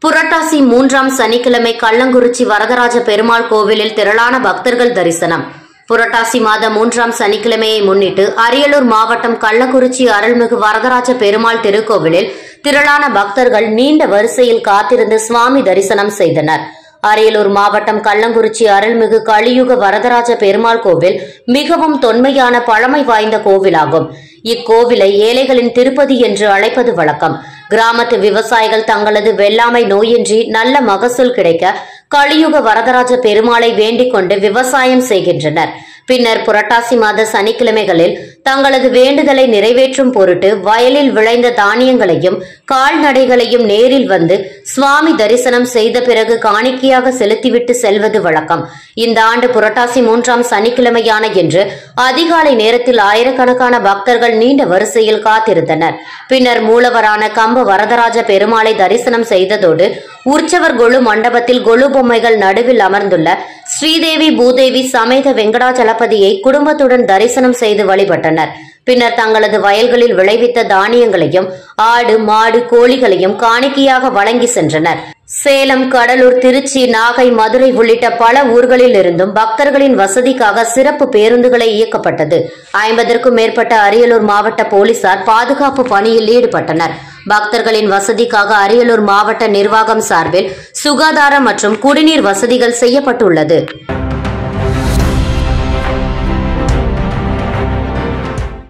புரட்டாசி 3ஆம் சனிக்கிழமை கள்ளங்குறிச்சி வரதராஜ பெருமாள் கோவிலில் திரளான பக்தர்கள் தரிசனம். புரட்டாசி மாதம் 3ஆம் சனிக்கிழமையை முன்னிட்டு அரியலூர் மாவட்டம் கள்ளங்குறிச்சி அருள்மிகு வரதராஜ பெருமாள் திருக்கோவிலில் திரளான பக்தர்கள் நீண்ட வரிசையில் காத்திருந்து சுவாமி தரிசனம் செய்தனர். அரியலூர் மாவட்டம் கள்ளங்குறிச்சி அருள்மிகு கலியுக வரதராஜ பெருமாள் கோவில் மிகவும் தொன்மையான பழமை வாய்ந்த கோவிலாகும். இக்கோவிலை ஏழைகளின் திருப்பதி என்று அழைப்பது வழக்கம். கிராமத்து விவசாயிகள் தங்களது வெள்ளாமை நோயின்றி நல்ல மகசூல் கிடைக்க கலியுக வரதராஜ பெருமாளை வேண்டிக் கொண்டு விவசாயம் செய்கின்றனர். பின்னர் புரட்டாசி மாத சனிக்கிழமைகளில் தங்களது வேண்டுதலை நிறைவேற்றும் பொருட்டு வயலில் விளைந்த தானியங்களையும் கால்நடைகளையும் நேரில் வந்து சுவாமி தரிசனம் செய்த பிறகு காணிக்கையாக செலுத்திவிட்டு செல்வது வழக்கம். இந்த ஆண்டு புரட்டாசி 3ஆம் சனிக்கிழமையான இன்று அதிகாலை நேரத்தில் ஆயிரக்கணக்கான பக்தர்கள் நீண்ட வரிசையில் காத்திருந்தனர். பின்னர் மூலவரான கம்ப வரதராஜ பெருமாளை தரிசனம் செய்ததோடு உற்சவர் கொலு மண்டபத்தில் கொலு பொம்மைகள் நடுவில் அமர்ந்துள்ள ஸ்ரீதேவி பூதேவி சமேத வெங்கடாச்சலபதியை குடும்பத்துடன் தரிசனம் செய்து வழிபட்டனர். பின்னர் தங்களது வயல்களில் விளைவித்த தானியங்களையும் ஆடு மாடு கோழிகளையும் காணிக்கையாக வழங்கி சென்றனர். சேலம், கடலூர், திருச்சி, நாகை, மதுரை உள்ளிட்ட பல ஊர்களில் இருந்தும் பக்தர்களின் வசதிக்காக சிறப்பு பேருந்துகளை இயக்கப்பட்டது. 50க்கும் மேற்பட்ட அரியலூர் மாவட்ட போலீசார் பாதுகாப்பு பணியில் ஈடுபட்டனர். பக்தர்களின் வசதிக்காக அரியலூர் மாவட்ட நிர்வாகம் சார்பில் சுகாதார மற்றும் குடிநீர் வசதிகள் செய்யப்பட்டுள்ளது.